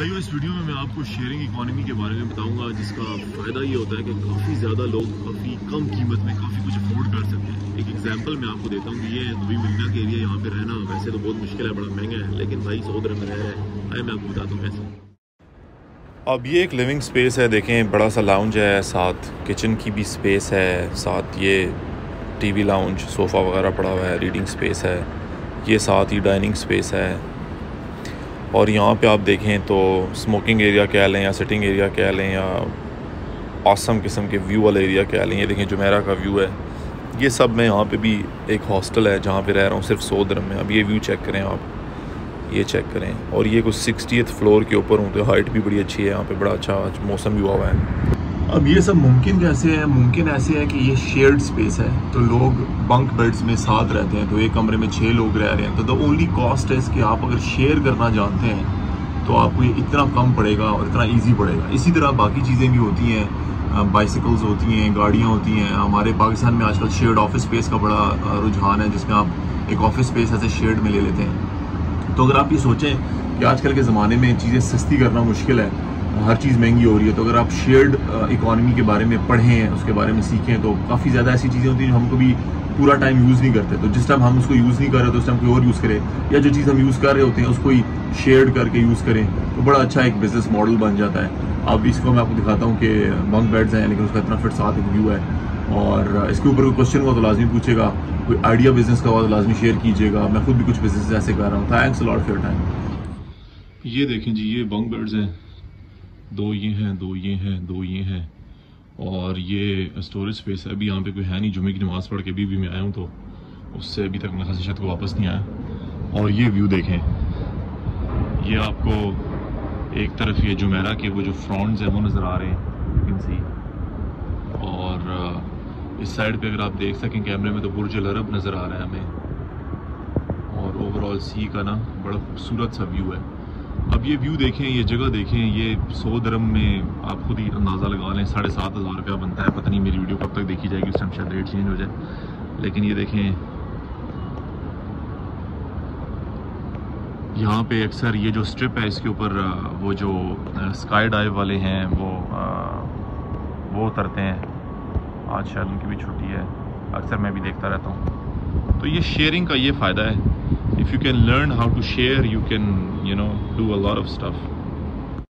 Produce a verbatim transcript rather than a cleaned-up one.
भाइयों, इस वीडियो में मैं आपको शेयरिंग इकोनॉमी के बारे में बताऊंगा, जिसका फ़ायदा ये होता है कि काफ़ी ज़्यादा लोग काफ़ी कम कीमत में काफ़ी कुछ अफोर्ड कर सकते हैं। एक एग्जांपल मैं आपको देता हूँ कि ये दुबई मदीना के एरिया, यहाँ पे रहना वैसे तो बहुत मुश्किल है, बड़ा महंगा है, लेकिन भाई सौ दिरहम में रह रहा है। आए मैं आपको बताता हूँ कैसे। अब ये एक लिविंग स्पेस है, देखें बड़ा सा लाउंज है, साथ किचन की भी स्पेस है, साथ ये टीवी लाउंज सोफ़ा वगैरह पड़ा हुआ है, रीडिंग स्पेस है, ये साथ ही डाइनिंग स्पेस है। और यहाँ पे आप देखें तो स्मोकिंग एरिया कह लें या सिटिंग एरिया कह लें या ऑसम किस्म के व्यू वाला एरिया कह लें। ये देखें जुमेरा का व्यू है, ये सब में यहाँ पे भी एक हॉस्टल है जहाँ पे रह रहा हूँ सिर्फ सौ दिरहम में। अब ये व्यू चेक करें आप, ये चेक करें, और ये कुछ सिक्सटीएथ फ्लोर के ऊपर हूँ तो हाइट भी बड़ी अच्छी है, यहाँ पे बड़ा अच्छा मौसम भी हुआ हुआ है। अब ये सब मुमकिन कैसे है? मुमकिन ऐसे है कि ये शेयर्ड स्पेस है, तो लोग बंक बेड्स में साथ रहते हैं, तो एक कमरे में छः लोग रह रहे हैं। तो द ओनली कॉस्ट है इसकी, आप अगर शेयर करना जानते हैं तो आपको ये इतना कम पड़ेगा और इतना इजी पड़ेगा। इसी तरह बाकी चीज़ें भी होती हैं, बाइसिकल्स होती हैं, गाड़ियाँ होती हैं। हमारे पाकिस्तान में आजकल शेयर्ड ऑफिस स्पेस का बड़ा रुझान है, जिसमें आप एक ऑफिस स्पेस ऐसे शेयर्ड में ले लेते हैं। तो अगर आप ये सोचें कि आजकल के ज़माने में चीज़ें सस्ती करना मुश्किल है, हर चीज़ महंगी हो रही है, तो अगर आप शेयर्ड इकोनॉमी के बारे में पढ़ें, उसके बारे में सीखें, तो काफ़ी ज़्यादा ऐसी चीज़ें होती हैं जो हम कभी पूरा टाइम यूज़ नहीं करते। तो जिस टाइम हम उसको यूज़ नहीं कर रहे तो उस टाइम कोई और यूज़ करे, या जो चीज़ हम यूज़ कर रहे होते हैं उसको ही शेयर्ड करके यूज़ करें, तो बड़ा अच्छा एक बिजनेस मॉडल बन जाता है। अब इसको मैं आपको दिखाता हूँ कि बंक बेड्स हैं, लेकिन उसका इतना फिट साथ एक व्यू है, और इसके ऊपर कोई क्वेश्चन हुआ तो लाजमी पूछेगा, कोई आइडिया बिजनेस का हुआ तो लाजमी शेयर कीजिएगा। मैं खुद भी कुछ बिजनेस ऐसे कर रहा हूँ। Thanks a lot for your time. ये देखें जी, ये बंक बेड्स हैं, दो ये हैं, दो ये हैं, दो ये हैं, और ये स्टोरेज स्पेस है। अभी यहाँ पे कोई है नहीं, जुमे की नमाज़ पढ़ के अभी भी मैं आया हूँ, तो उससे अभी तक मेरे ख्याल से शायद को वापस नहीं आया। और ये व्यू देखें, ये आपको एक तरफ ये जुमेरा के वो जो फ्रंट्स हैं वो नज़र आ रहे हैं, यू कैन सी, और इस साइड पे अगर आप देख सकें कैमरे में तो बुर्ज अल अरब नज़र आ रहा है हमें, और ओवरऑल सी का ना बड़ा खूबसूरत सा व्यू है। अब ये व्यू देखें, ये जगह देखें, ये सौ दिरहम में आप खुद ही अंदाज़ा लगा लें, साढ़े सात हज़ार रुपया बनता है। पता नहीं मेरी वीडियो कब तक देखी जाएगी, उस टाइम शायद रेट चेंज हो जाए, लेकिन ये देखें, यहाँ पे अक्सर ये जो स्ट्रिप है इसके ऊपर वो जो स्काई डाइव वाले हैं वो वो उतरते हैं। आज शायद उनकी भी छुट्टी है, अक्सर मैं भी देखता रहता हूँ। तो ये शेयरिंग का ये फ़ायदा है, if you can learn how to share, you can you know do a lot of stuff.